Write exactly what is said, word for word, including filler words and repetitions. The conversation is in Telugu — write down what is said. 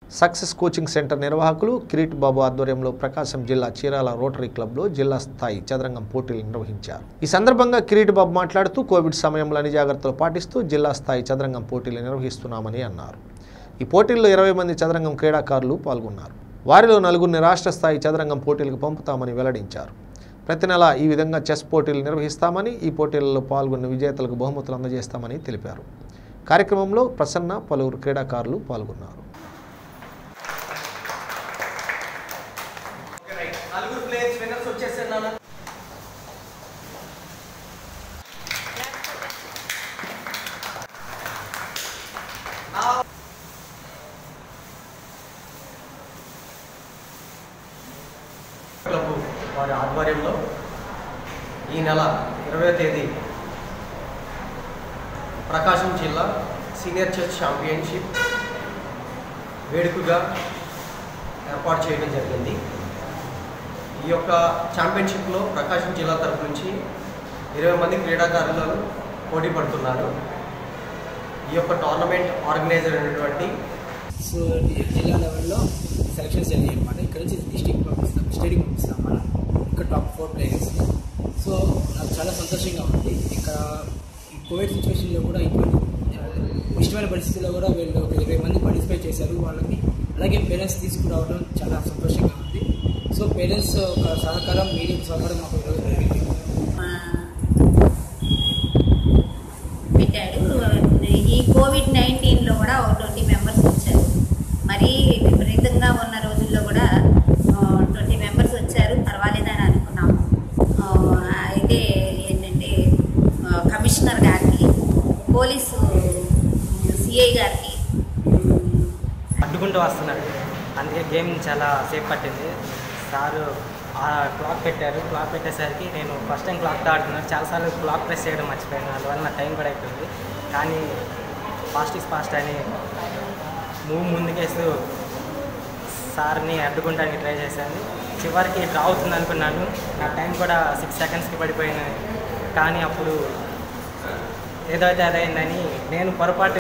సక్సెస్ కోచింగ్ సెంటర్ నిర్వాహకులు కిరీట్ బాబు ఆధ్వర్యంలో ప్రకాశం జిల్లా చీరాల రోటరీ క్లబ్లో జిల్లా స్థాయి చదరంగం పోటీలు నిర్వహించారు. ఈ సందర్భంగా కిరీట్ బాబు మాట్లాడుతూ కోవిడ్ సమయంలో అన్ని జాగ్రత్తలు పాటిస్తూ జిల్లా స్థాయి చదరంగం పోటీలు నిర్వహిస్తున్నామని అన్నారు. ఈ పోటీల్లో ఇరవై మంది చదరంగం క్రీడాకారులు పాల్గొన్నారు. వారిలో నలుగురిని రాష్ట్ర స్థాయి చదరంగం పోటీలకు పంపుతామని వెల్లడించారు. ప్రతి నెల ఈ విధంగా చెస్ పోటీలు నిర్వహిస్తామని, ఈ పోటీలలో పాల్గొన్న విజేతలకు బహుమతులు అందజేస్తామని తెలిపారు. కార్యక్రమంలో ప్రసన్న, పలువురు క్రీడాకారులు పాల్గొన్నారు. నలుగురు ప్లేయర్స్ విన్నర్స్ వచ్చేసారు నాన్న. క్లబ్ వారి ఆధ్వర్యంలో ఈ నెల ఇరవై తేదీ ప్రకాశం జిల్లా సీనియర్ చెస్ ఛాంపియన్షిప్ వేడుకగా ఏర్పాటు చేయడం జరిగింది. ఈ యొక్క ఛాంపియన్షిప్లో ప్రకాశం జిల్లా తరఫు నుంచి ఇరవై మంది క్రీడాకారులు పోటీ పడుతున్నారు. ఈ యొక్క టోర్నమెంట్ ఆర్గనైజర్ అయినటువంటి సో జిల్లా లెవెల్లో సెలక్షన్స్ జరిగాయి అనమాట. ఇక్కడ నుంచి డిస్ట్రిక్ట్ పంపిస్తాం, స్టేట్కి పంపిస్తాం మనం. ఇక్కడ టాప్ ఫోర్ ప్లేయర్స్. సో నాకు చాలా సంతోషంగా ఉంది. ఇక్కడ ఈ కోవిడ్ సిచ్యువేషన్లో కూడా ఇటువంటి ఇష్టమైన పరిస్థితుల్లో కూడా వీళ్ళు ఒక ఇరవై మంది పార్టిసిపేట్ చేశారు. వాళ్ళకి అలాగే పేరెంట్స్ తీసుకురావడం చాలా సంతోషంగా ఉంది. సో పేరెంట్స్ ఒక సహకారం, మీడియం సహకారం మాకు ఈరోజు జరిగింది. పెట్టాడు. ఈ కోవిడ్ నైన్టీన్లో కూడా ఒక ట్వంటీ మెంబర్స్ వచ్చారు. మరీ విపరీతంగా ఉన్న రోజుల్లో కూడా ట్వంటీ మెంబర్స్ వచ్చారు. పర్వాలేదని అనుకున్నాము. అయితే ఏంటంటే కమిషనర్ గారికి, పోలీసు సిఐ గారికి అడ్డుకుంటూ వస్తున్నాడు. అందుకే గేమ్ చాలా సేపు పట్టింది. సారు క్లాక్ పెట్టారు. క్లాక్ పెట్టేసరికి నేను ఫస్ట్ టైం క్లాక్తో ఆడుతున్నాను. చాలాసార్లు క్లాక్ ప్రెస్ చేయడం మర్చిపోయాను. అందువల్ల నా టైం కూడా అయిపోయింది. కానీ ఫాస్ట్ ఇస్ ఫాస్ట్ అని మూవ్ ముందుకేస్తూ సార్ని అడ్డుకుంటానికి ట్రై చేశాను. చివరికి డ్రా అవుతుంది అనుకున్నాను. నా టైం కూడా సిక్స్ సెకండ్స్కి పడిపోయింది. కానీ అప్పుడు ఏదైతే అదైందని నేను పొరపాటు